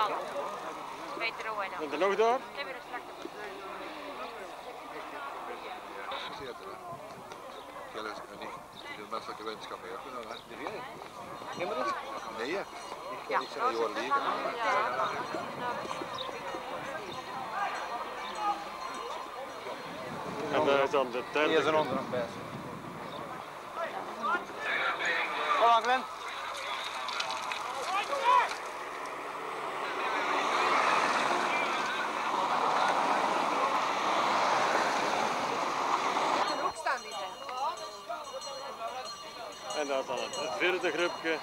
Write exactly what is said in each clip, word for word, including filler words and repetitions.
Bang. Peter Owen. Komt er nog door? Nee, weer een strakte. De menselijke wetenschap mee kunnen, hè? De weer? Ja, maar dat? Nee, ja. Ja, Ik zeg, je hoort liggen. En daar is dan de derde. Hier is een onder nog best. Kom aan, Glenn. En dat is dan het vierde groepje.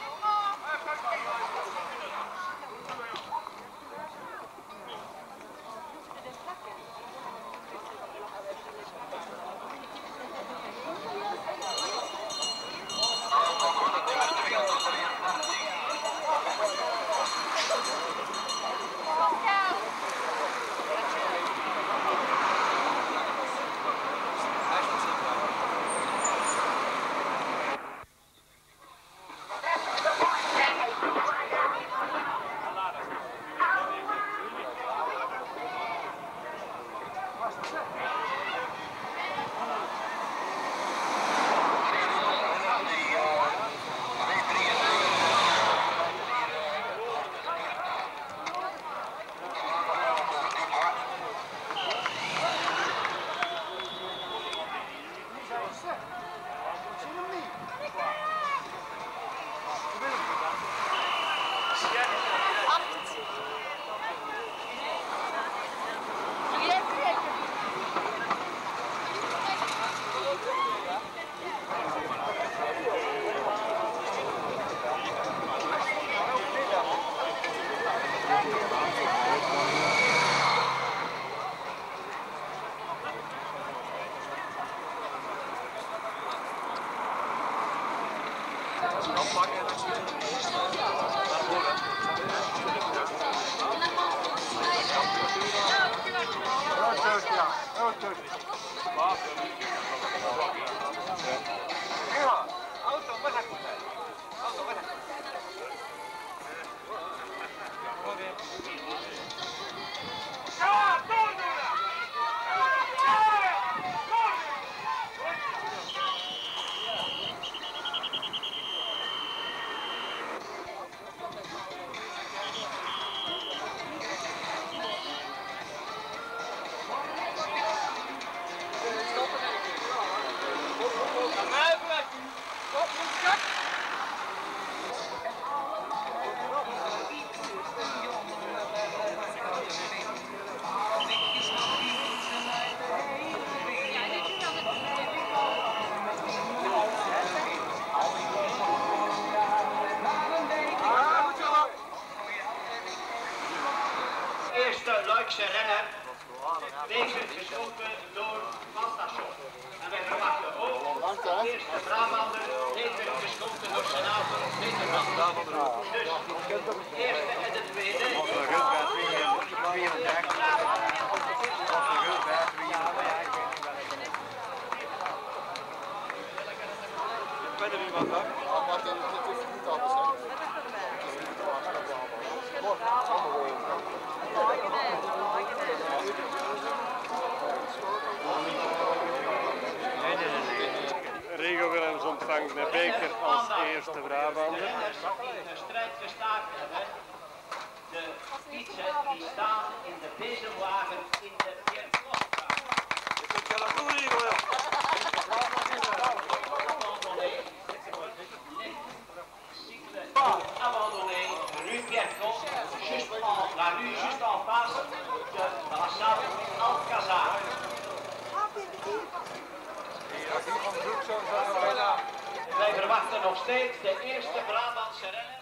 Eerste Luikse renner, deze geschoten door Valstation. En wij verwachten ook de eerste Brabander, deze geschoten door senator Peter Van. Dus de eerste en de tweede. Ben er iemand dan? Rigo Willems ontvangt de beker als eerste Brabander. De strijd gestaakt hebben. De fietsen die staan in de bezemwagen in de Pierre-Klosstraat. Abandonné, rue Pierre-Clos, juste en, la rue juste en face de la salle Alcazar. Wij verwachten nog steeds de eerste Brabantse renner.